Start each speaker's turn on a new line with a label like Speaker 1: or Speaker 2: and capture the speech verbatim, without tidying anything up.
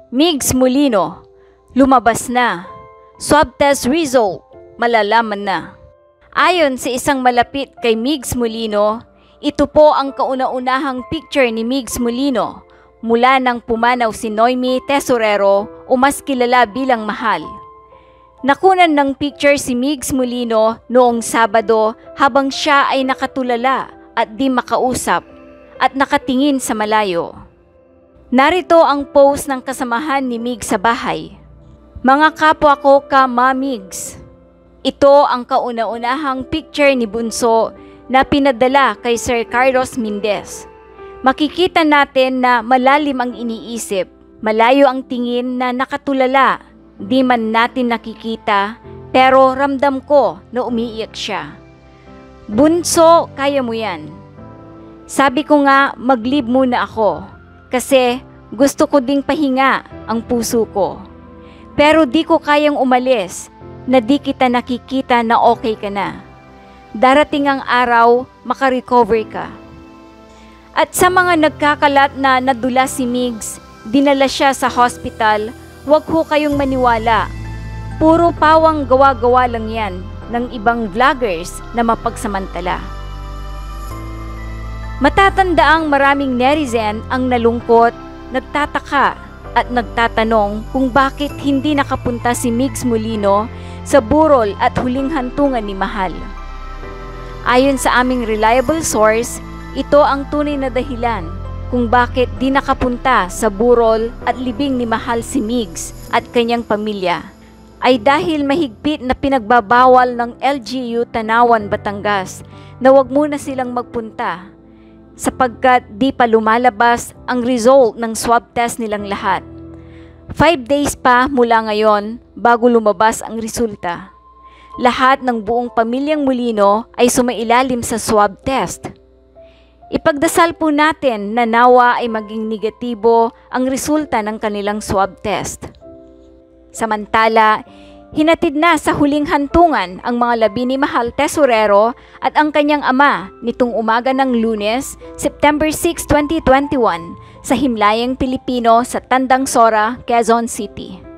Speaker 1: Migs Molino, lumabas na. Swab test result, malalaman na. Ayon sa isang malapit kay Migs Molino, ito po ang kauna-unahang picture ni Migs Molino mula nang pumanaw si Noemi Tesorero o mas kilala bilang Mahal. Nakunan ng picture si Migs Molino noong Sabado habang siya ay nakatulala at di makausap at nakatingin sa malayo. Narito ang post ng kasamahan ni Migs sa bahay. Mga kapwa ko ka Ma Migs. Ito ang kauna-unahang picture ni Bunso na pinadala kay Sir Carlos Mendez. Makikita natin na malalim ang iniisip, malayo ang tingin na nakatulala, di man natin nakikita pero ramdam ko na umiiyak siya. Bunso, kaya mo yan. Sabi ko nga mag-leave muna ako kasi gusto ko ding pahinga ang puso ko. Pero di ko kayang umalis na di kita nakikita na okay ka na. Darating ang araw, makarecover ka. At sa mga nagkakalat na nadula si Migs, dinala siya sa hospital, huwag ho kayong maniwala. Puro pawang gawa-gawa lang yan ng ibang vloggers na mapagsamantala. Matatandaang maraming netizen ang nalungkot, nagtataka at nagtatanong kung bakit hindi nakapunta si Migs Molino sa burol at huling hantungan ni Mahal. Ayon sa aming reliable source, ito ang tunay na dahilan kung bakit di nakapunta sa burol at libing ni Mahal si Migs at kanyang pamilya ay dahil mahigpit na pinagbabawal ng L G U Tanawan, Batangas na wag muna silang magpunta sapagkat di pa lumalabas ang result ng swab test nilang lahat. Five days pa mula ngayon bago lumabas ang resulta. Lahat ng buong pamilyang Molino ay sumailalim sa swab test. Ipagdasal po natin na nawa ay maging negatibo ang resulta ng kanilang swab test. Samantala, hinatid na sa huling hantungan ang mga labi ni Mahal Tesorero at ang kanyang ama nitong umaga ng Lunes, September six, twenty twenty-one sa Himlayang Pilipino sa Tandang Sora, Quezon City.